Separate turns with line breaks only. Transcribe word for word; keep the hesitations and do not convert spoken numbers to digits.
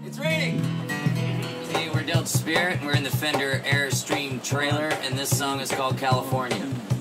It's raining! Hey, we're Delta Spirit, and we're in the Fender Airstream trailer, and this song is called California.